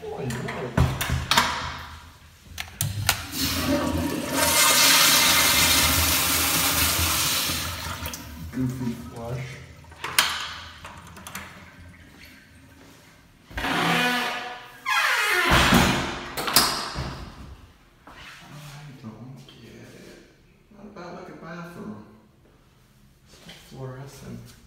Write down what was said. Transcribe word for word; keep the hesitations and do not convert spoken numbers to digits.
Oh, no. Goofy flush. I don't get it. What about like a bathroom? It's fluorescent.